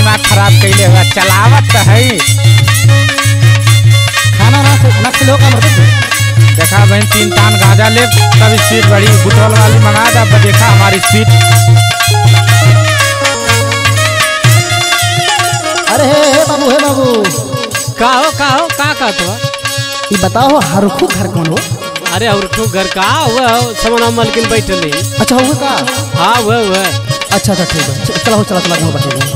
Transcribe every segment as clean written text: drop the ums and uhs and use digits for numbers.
दिमाग खराब कैले हुआ चलावत है खाना ना नक्सलो का मतलब देखा बहन 3 टान गांजा ले तब स्पीड बड़ी बुटवल वाली मंगा दा देखा हमारी स्पीड। अरे हे बाबू का हो का तो ये बताओ हरखू घर कौन हो? अरे और तो घर का हुआ समना मलकिन बैठले। अच्छा हुआ का? हाँ हुआ अच्छा ठीक है चला घूम बैठे।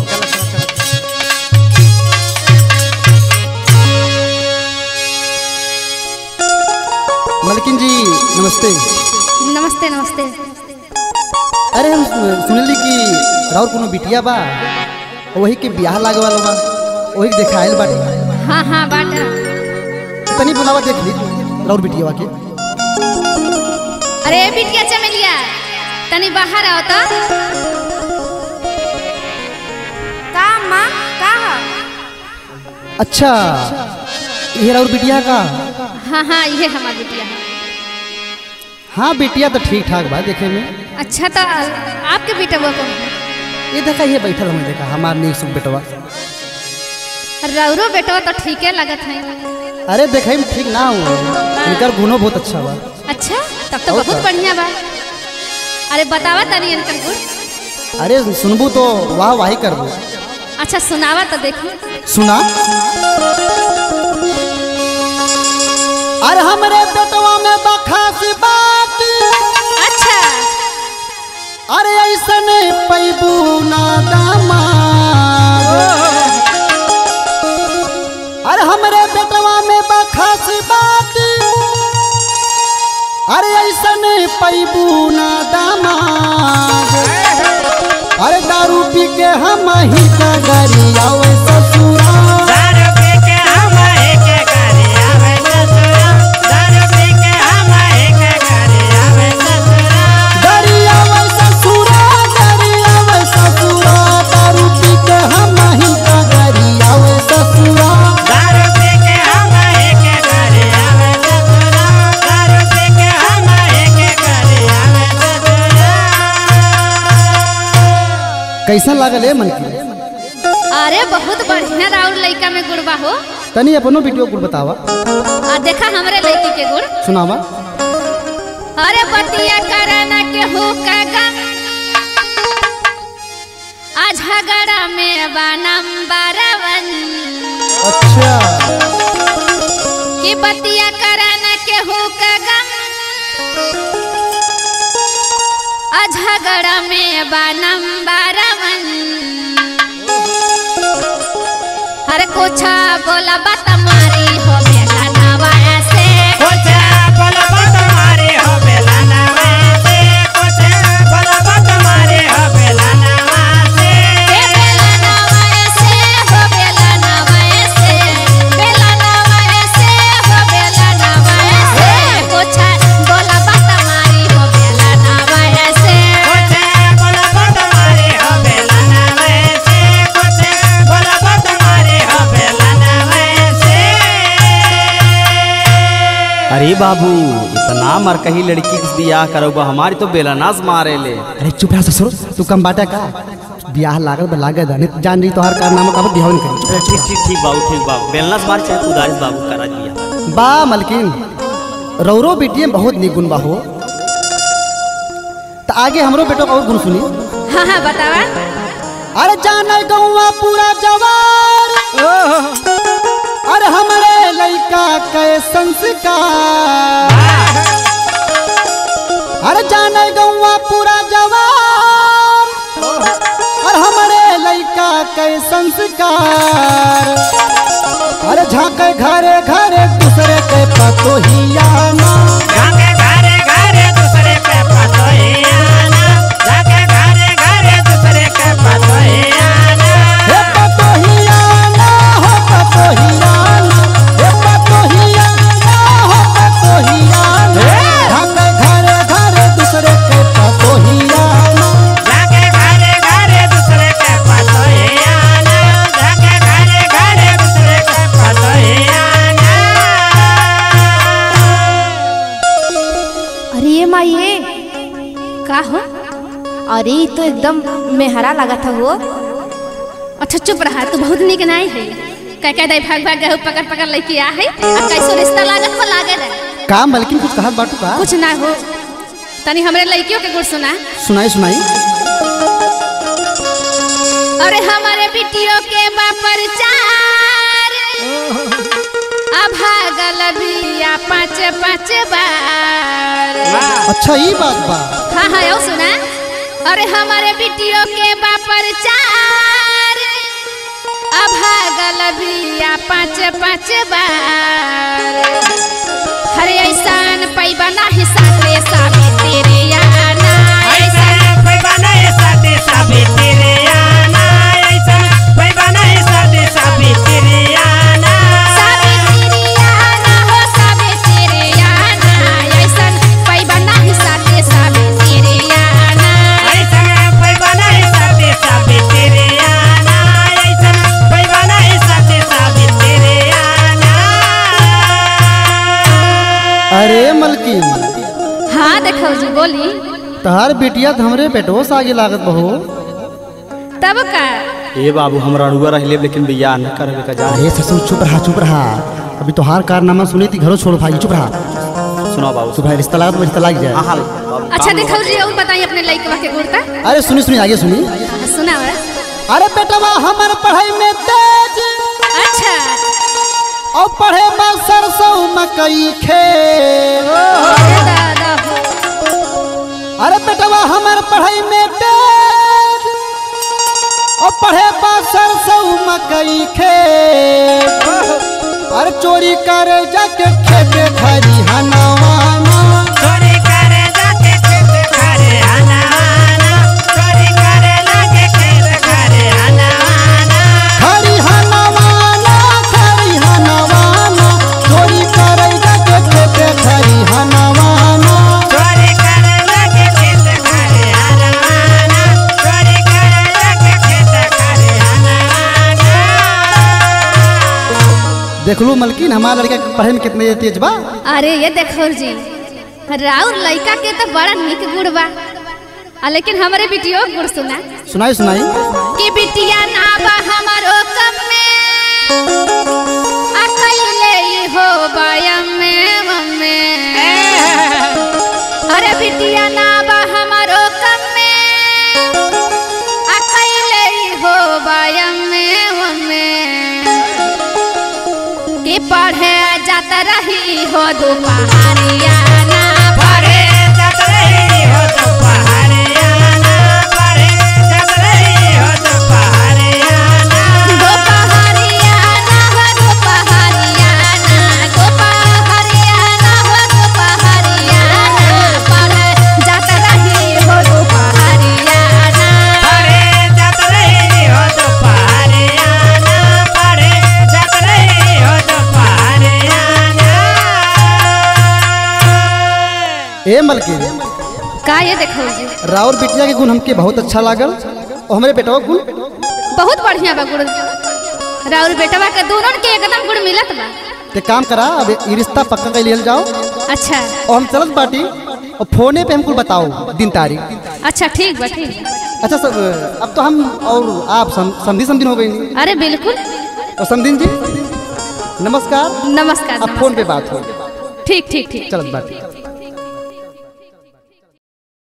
मलकिन जी नमस्ते। नमस्ते नमस्ते। अरे हम सुनली कि राउर कोनो बिटिया बा वही के ब्याह लागे वाला बा वही देखाइल बाटे। हाँ बाटा तनी बुलावा देख ली राउर बिटिया के। अरे बिटिया चमेलिया तनी बाहर आओ तो। का माँ का? अच्छा ये राउर बिटिया का? हाँ ये हमारी बिटिया है। हाँ बिटिया तो ठीक ठाक बा देखे में। अच्छा तो आपके बेटा वो कौन है? ये देखा ये बैठल हमें देखा हमार नीक सुख बेटवा। रौरो बेटवा तो ठीक है लगत है। अरे देखे में ठीक ना हुआ इनकर गुणों बहुत अच्छा बा। अच्छा तब तो बहुत बढ़िया बा। अरे बतावा तनी इनकर गुण। अरे सुनबू तो वाह वाही करबू। अच्छा सुनावा तो देखी। सुना। अरे हमरे बेटवा में बखास बात। अच्छा अरे ऐसने पैबू ना दामाद। अरे हमरे बेटवा में बखास बात। अरे ऐसने पैबू ना दामाद। अरे दारू पी के हम ही का गरिया ससुरा। कैसा लागल है मन की? अरे बहुत बढ़िया राउर लड़का में गुड़बा हो। तनी अपनो वीडियो गुड़ बतावा। देखा हमरे लड़की के गुड़ सुनावा। अरे बतिया कराना के हो का गम आज झगड़ा में बा नंबर 1। अच्छा कि बतिया कराना के हो का गम झगड़ा में बा नंबर 1। हर कुछ बोला बात मारी हो बेला नवा से। कुछ बोला बात मारी हो बेला नवा से। कुछ बोला बात मारी हो बेला नवा से। बेला नवा से हो बेला नवा से। बेला नवा से हो बेला नवा से। कुछ बोला बात मारी हो बेला नवा से। कुछ बोला बात मारी हो बेला नवा से। कुछ बोला बात मारी हो बेला नवा से। अरे बाबू इतना मर कही लड़की के बियाह करोगा हमारी तो बेलानाज मारे ले। अरे चुप रहा ससुर तू कम बाटा का ब्याह लागल लागे जान रही तो हर कारनामा का बिहाव नहीं करी। ठीक बाबू बेलनाज मार चाहे उदारिस बाबू करा दिया। बा मलकिन रौरो बेटिए बहुत निगुण बा हो। तो आगे हमरो बेटो का और गुण सुनी। हाँ बतावा। अरे जाने गौवा पूरा जवार। अरे हमारे लड़का के संस्कार। अरे जाने गौवा पूरा जवार। और हमारे लड़का के संस्कार। अरे झाके घरे घरे दूसरे के पतोहिया ना। जाके घरे घरे दूसरे के पतोहिया ना। जाके घरे घरे दूसरे के पतोहिया ना। हे पतोहिया ना हो पतोहिया ना। हे पतोहिया ना हो पतोहिया ना। झाके घरे घरे दूसरे के पतोहिया ना। जाके घरे घरे दूसरे के पतोहिया ना। जाके घरे घरे दूसरे के पतोहिया ना। अरे ये माँ ये का हो? अरे ये तो एकदम मेहरा लगा था वो। अच्छा चुप रहा, तू बहुत निक नहीं है। कह दे भाग भाग गए पकड़ पकड़ लेके आ है। आ कैसो रिश्ता लागत हो लागे रे। का मलकिन कुछ कहत बाटू का? कुछ ना हो, तनी हमरे लड़कियों के गुण सुना। सुनाई सुनाई। अरे हमारे बिटियों के बापर चार भागल बिया 5 बार। अच्छा ये बात बा। हाँ हाँ यो सुना। अरे हमारे बिटियों के बापर चार भागल बिया 5 बार। हरे ऐसान पैबा नाही साथे साबे तेरे आना। ऐसन पैबा नहीं साथे साबे तेरे आना। ऐसन पैबा नहीं साथे साबे तेरे आना। साबे तेरे आना हो साबे तेरे आना। ऐसन पैबा नाही साथे साबे तेरे आना। ऐसन पैबा नहीं साथे साबे तेरे आना। ऐसन पैबा नहीं साथे साबे तेरे आना। अरे मलकिन हाँ देखो जी बोली। तहार बेटिया तो हमरे पेटो से आगे लागत बहो। तब का ए बाबू हमरा रुआ रहले लेकिन बियाह न करबे का जा। अरे ससुर चुप रहा। अभी तोहार कारनामा सुनी थी घरों छोड़ भाई चुप रहा। सुना बाबू तू भाई रिश्ता लागत रिश्ता लाग जाए। हां बाबू अच्छा देखो जी और बताइए अपने लड़कवा के गुड़ता। अरे सुनी आगे सुनी। सुना। अरे बेटवा हमर पढ़ाई में तेज अच्छा और पढ़े में सरसों मकई खेत। दादा हो। अरे बेटवा हमर पढ़ाई में तेज और पढ़े में सरसों मकई खेत। अरे चोरी करे जाके खेत खरी हनवाना। चोरी करे जाके खेत खरे हनवाना। चोरी करे जाके खेत खरे हनवाना। खरी हनवाना चोरी करे जाके खेत खरी हनवाना। चोरी करे जाके खेत खरे हनवाना। चोरी करे जाके खेत खरे हनवाना। देख लो मलकिन हमारा लड़का पढ़े में कितने तेज बा। अरे ये देखो जी राउर लड़का के तो बड़ा निक गुड़ बा। लेकिन हमारे बिटियों गुड़ सुना। सुनाई। कि बिटिया ना बा हमारो कम में अकेले ही हो बायम में। अरे बिटिया ना बा हमारो कम में अकेले ही हो बायम में। कि पढ़े जाता रही हो दोपहरिया ना। पढ़े जात रही हो दोपहरियाना। पढ़े जात रही हो दोपहरियाना। दोपहरिया ना हो दोपहरिया ना। दोपहरिया ना हो दोपहरिया ना। पढ़े जाता रही हो दोपहरिया ना। पढ़े जात रही हो दोपहरियाना। पढ़े जात रही हो दोपहरियाना। ए मलकिन का ये देखो जी राउर बिटिया के गुण हमके बहुत अच्छा लागल और हमारे बेटवा के गुण बहुत बढ़िया बा गुड़। राउर बेटवा के दोनों के एकदम गुड़ मिलत बा। ते काम करा अब ये रिश्ता पक्का कर लियल जाओ अच्छा और हम चलत बाटी और फोने पे हमको बताओ दिन तारीख। अच्छा ठीक बा ठीक। अच्छा सब अब तो हम और आप समझी हो गई। अरे बिल्कुल। और समझीन जी नमस्कार। नमस्कार अब फोन पे बात हो। ठीक ठीक ठीक। चलत बाटी।